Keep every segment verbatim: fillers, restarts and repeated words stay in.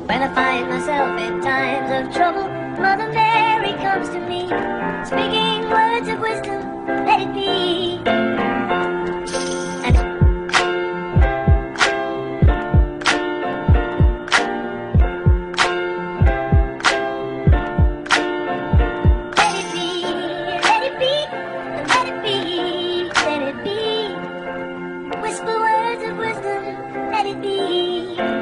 When I find myself in times of trouble, Mother Mary comes to me, speaking words of wisdom, let it be. And let it be, let it be, let it be, let it be. Whisper words of wisdom, let it be.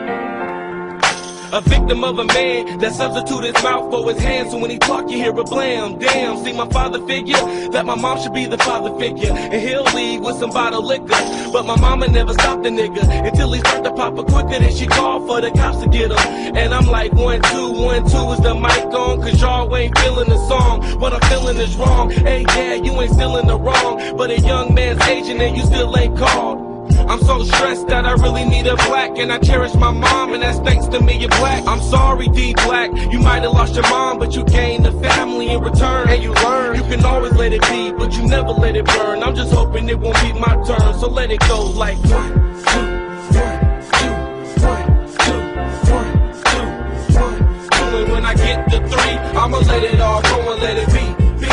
A victim of a man that substituted his mouth for his hands, so when he talk you hear a blam. Damn, see my father figure, that my mom should be the father figure, and he'll leave with some bottled liquor. But my mama never stopped the nigga until he started to pop it quicker than she called for the cops to get him. And I'm like, one, two, one, two, is the mic on? Cause y'all ain't feeling the song. What I'm feeling is wrong. Hey, yeah, you ain't still in the wrong, but a young man's aging and you still ain't called. I'm so stressed that I really need a black, and I cherish my mom, and that's thanks to me, you're black. I'm sorry, D Black, you might have lost your mom, but you gained a family in return. And you learn, you can always let it be, but you never let it burn. I'm just hoping it won't be my turn, so let it go like one, two, one, two, one, two, one, two, one, two. And when I get to three, I'ma let it all go and let it be.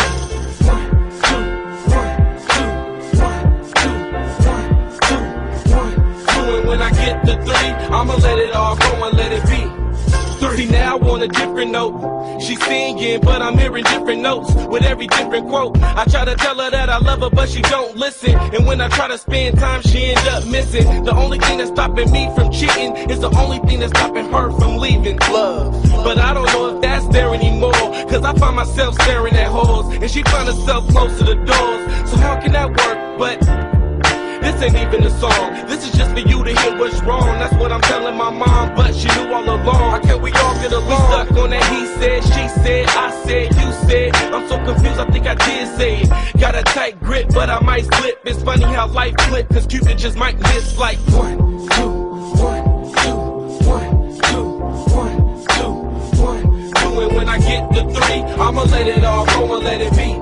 When I get to three, I'ma let it all go and let it be. See, now on a different note, she's singing, but I'm hearing different notes with every different quote. I try to tell her that I love her, but she don't listen. And when I try to spend time, she ends up missing. The only thing that's stopping me from cheating is the only thing that's stopping her from leaving. Love. But I don't know if that's there anymore, cause I find myself staring at holes, and she find herself close to the doors. So how can that work? But this ain't even a song, this is just for you to hear what's wrong. That's what I'm telling my mom, but she knew all along. How can we all get along? We stuck on that he said, she said, I said, you said. I'm so confused, I think I did say it. Got a tight grip, but I might slip. It's funny how life flip, cause Cupid just might miss like one, two, one, two, one, two, one, two, one, two. And when I get to three, I'ma let it all go and let it be.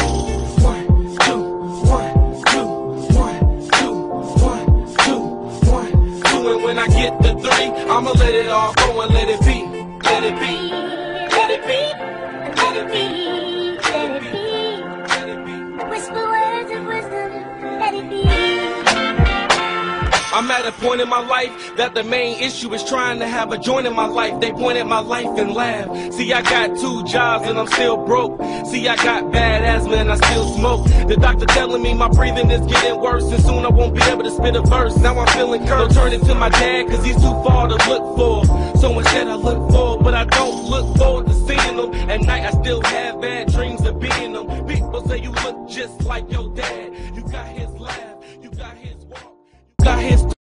When I get to three, I'ma let it all go and let it be. Let it be. Let it be. Let it be. Let it be. Let it be. Whisper words of wisdom. Let it be. I'm at a point in my life that the main issue is trying to have a joint in my life. They point at my life and laugh. See, I got two jobs and I'm still broke. See, I got bad asthma and I still smoke. The doctor telling me my breathing is getting worse, and soon I won't be able to spit a verse. Now I'm feeling cursed. Don't turn into my dad cause he's too far to look for. So instead I look forward, but I don't look forward to seeing them. At night I still have bad dreams of being them. People say you look just like your dad. You got his laugh, you got his walk, you got his